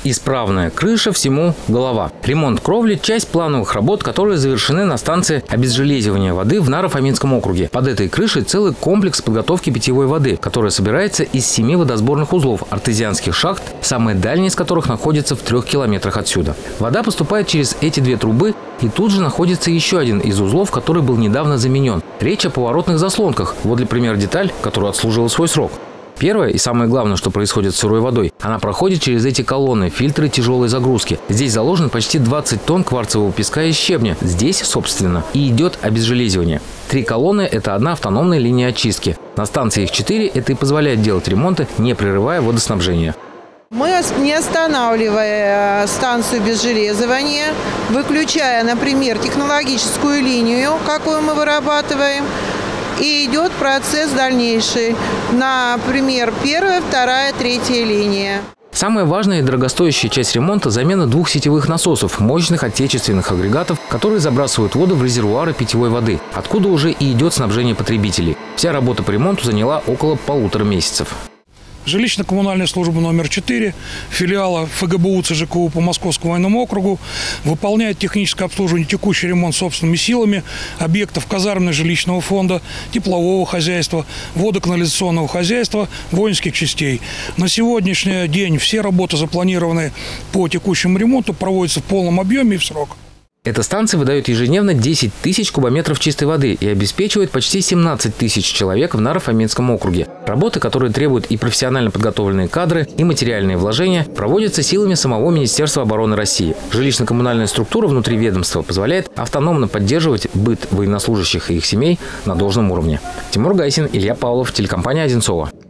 Исправная крыша, всему голова. Ремонт кровли – часть плановых работ, которые завершены на станции обезжелезивания воды в Наро-Фоминском округе. Под этой крышей целый комплекс подготовки питьевой воды, которая собирается из 7 водосборных узлов артезианских шахт, самые дальние из которых находятся в 3 километрах отсюда. Вода поступает через эти 2 трубы, и тут же находится еще один из узлов, который был недавно заменен. Речь о поворотных заслонках. Вот для примера деталь, которая отслужила свой срок. Первое и самое главное, что происходит с сырой водой, она проходит через эти колонны, фильтры тяжелой загрузки. Здесь заложено почти 20 тонн кварцевого песка и щебня. Здесь, собственно, и идет обезжелезивание. 3 колонны – это одна автономная линия очистки. На станции их 4, это и позволяет делать ремонты, не прерывая водоснабжение. Мы, не останавливая станцию обезжелезывания, выключая, например, технологическую линию, какую мы вырабатываем, и идет процесс дальнейший. Например, 1-я, 2-я, 3-я линия. Самая важная и дорогостоящая часть ремонта – замена 2 сетевых насосов, мощных отечественных агрегатов, которые забрасывают воду в резервуары питьевой воды, откуда уже и идет снабжение потребителей. Вся работа по ремонту заняла около 1,5 месяцев. Жилищно-коммунальная служба номер 4, филиала ФГБУ ЦЖКУ по Московскому военному округу, выполняет техническое обслуживание, текущий ремонт собственными силами объектов казармно-жилищного фонда, теплового хозяйства, водоканализационного хозяйства, воинских частей. На сегодняшний день все работы, запланированные по текущему ремонту, проводятся в полном объеме и в срок. Эта станция выдает ежедневно 10 тысяч кубометров чистой воды и обеспечивает почти 17 тысяч человек в Наро-Фоминском округе. Работы, которые требуют и профессионально подготовленные кадры, и материальные вложения, проводятся силами самого Министерства обороны России. Жилищно-коммунальная структура внутри ведомства позволяет автономно поддерживать быт военнослужащих и их семей на должном уровне. Тимур Гайсин, Илья Павлов, телекомпания «Одинцово».